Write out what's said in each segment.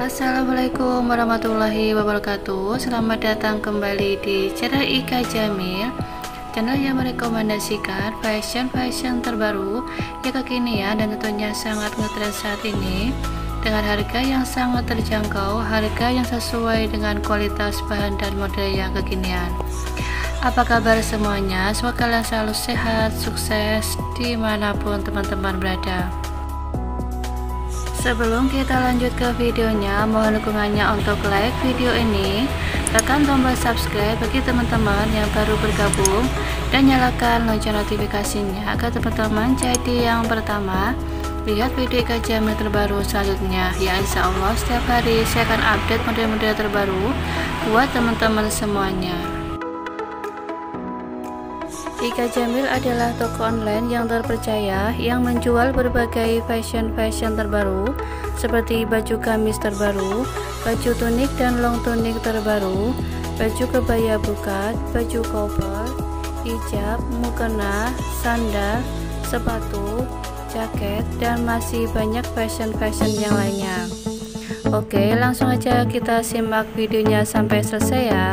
Assalamualaikum warahmatullahi wabarakatuh. Selamat datang kembali di channel Ika Jamil, channel yang merekomendasikan fashion terbaru yang kekinian dan tentunya sangat ngetrend saat ini, dengan harga yang sangat terjangkau, harga yang sesuai dengan kualitas bahan dan model yang kekinian. Apa kabar semuanya? Semoga kalian selalu sehat, sukses dimanapun teman-teman berada. Sebelum kita lanjut ke videonya, mohon dukungannya untuk like video ini, tekan tombol subscribe bagi teman-teman yang baru bergabung, dan nyalakan lonceng notifikasinya agar teman-teman jadi yang pertama lihat video Ika Jamil terbaru selanjutnya. Ya, insya Allah setiap hari saya akan update model-model terbaru buat teman-teman semuanya. Ika Jamil adalah toko online yang terpercaya yang menjual berbagai fashion terbaru seperti baju gamis terbaru, baju tunik dan long tunik terbaru, baju kebaya bukat, baju koper, hijab, mukena, sandal, sepatu, jaket, dan masih banyak fashion yang lainnya. Oke, langsung aja kita simak videonya sampai selesai ya.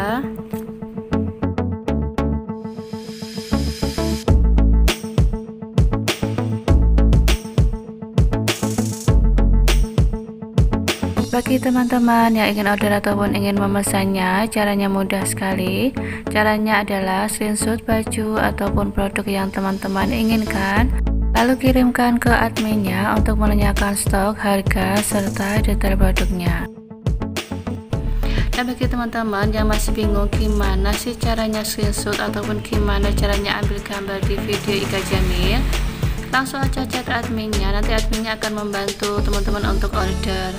Bagi teman-teman yang ingin order ataupun ingin memesannya, caranya mudah sekali. Caranya adalah screenshot baju ataupun produk yang teman-teman inginkan, lalu kirimkan ke adminnya untuk menanyakan stok, harga, serta detail produknya. Dan bagi teman-teman yang masih bingung gimana sih caranya screenshot ataupun gimana caranya ambil gambar di video Ika Jamil, langsung aja chat adminnya, nanti adminnya akan membantu teman-teman untuk order.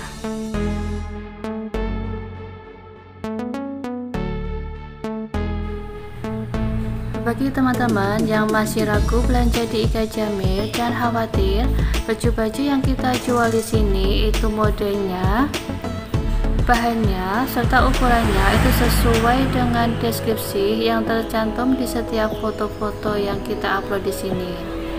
Bagi teman-teman yang masih ragu belanja di Ika Jamil, jangan khawatir, baju-baju yang kita jual di sini itu modelnya, bahannya, serta ukurannya itu sesuai dengan deskripsi yang tercantum di setiap foto-foto yang kita upload di sini.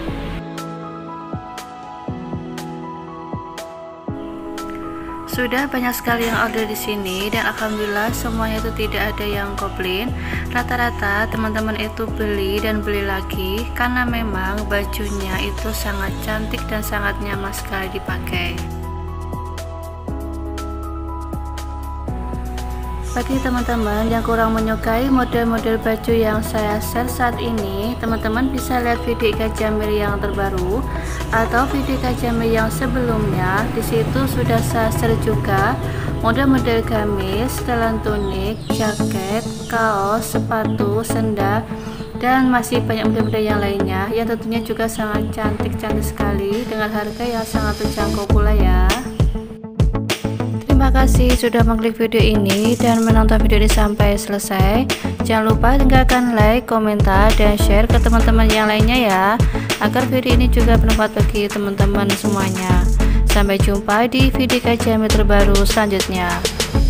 Sudah banyak sekali yang order di sini dan alhamdulillah semuanya itu tidak ada yang komplain. Rata-rata teman-teman itu beli dan beli lagi karena memang bajunya itu sangat cantik dan sangat nyaman sekali dipakai. Bagi teman-teman yang kurang menyukai model-model baju yang saya share saat ini, teman-teman bisa lihat video Ika Jamil yang terbaru atau video Ika Jamil yang sebelumnya. Di situ sudah saya share juga model-model gamis, setelan tunik, jaket, kaos, sepatu, sendal, dan masih banyak model-model yang lainnya yang tentunya juga sangat cantik sekali dengan harga yang sangat terjangkau pula ya. Terima kasih sudah mengklik video ini dan menonton video ini sampai selesai. Jangan lupa tinggalkan like, komentar, dan share ke teman-teman yang lainnya ya, agar video ini juga bermanfaat bagi teman-teman semuanya. Sampai jumpa di video Ika Jamil terbaru selanjutnya.